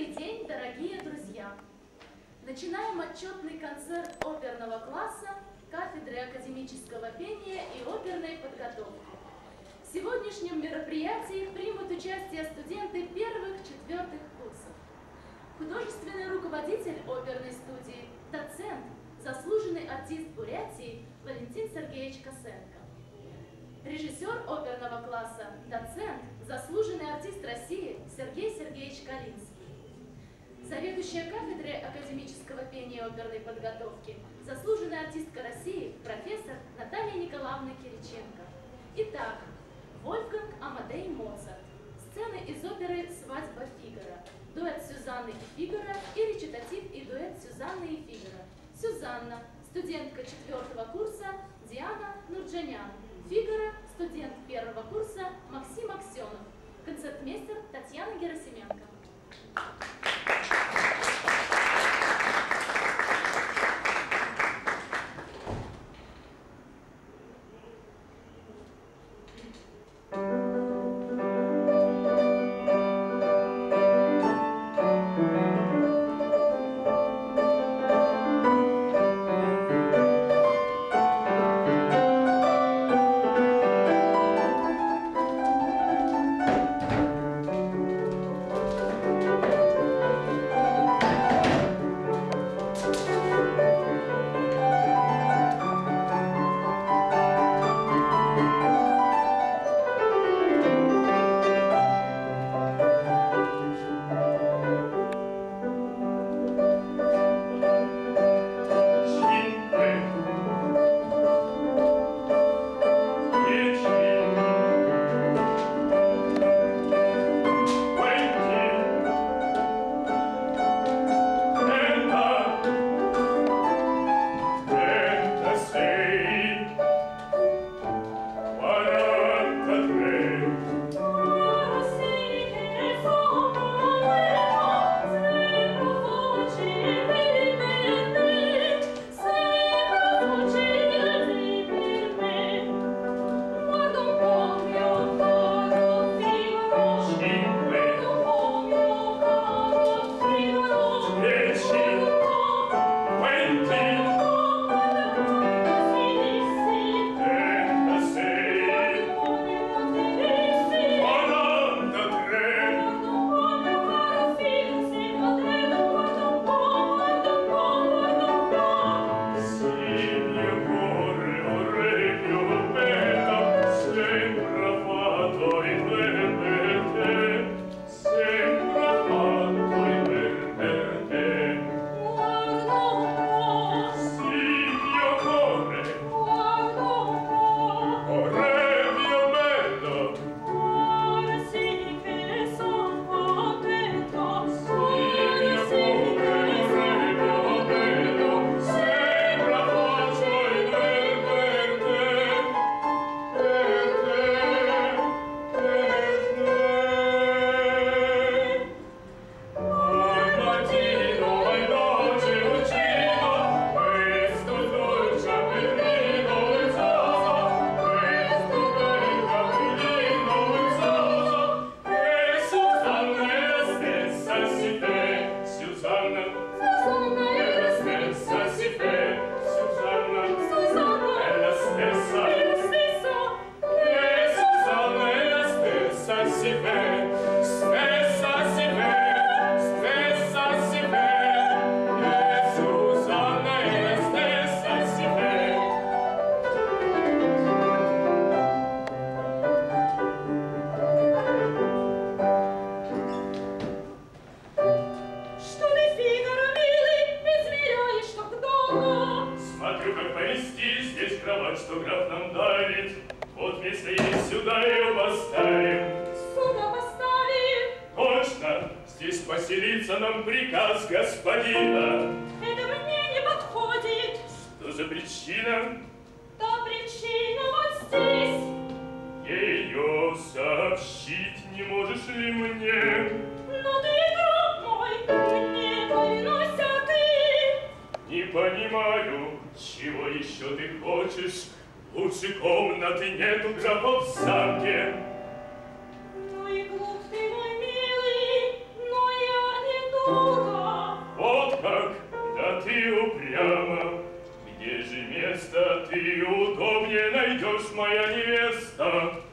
Добрый день, дорогие друзья! Начинаем отчетный концерт оперного класса кафедры академического пения и оперной подготовки. В сегодняшнем мероприятии примут участие студенты первых-четвертых курсов. Художественный руководитель оперной студии, доцент, заслуженный артист Бурятии Валентин Сергеевич Косенко. Режиссер оперного класса, доцент, заслуженный артист России Сергей Сергеевич Калинский. Заведующая кафедрой академического пения и оперной подготовки, заслуженная артистка России, профессор Наталья Николаевна Кириченко. Итак, Вольфганг Амадей Моцарт. Сцены из оперы «Свадьба Фигаро». Дуэт Сюзанны и Фигаро и речитатив и дуэт Сюзанны и Фигаро. Сюзанна, студентка 4-го курса Диана Нурджанян. Фигаро, студент 1-го курса Максим Аксенов. Концертмейстер Татьяна Герасименко. Лучше комнаты нету, графа, в замке. Ну и глуп ты, мой милый, но я не думаю. невеста,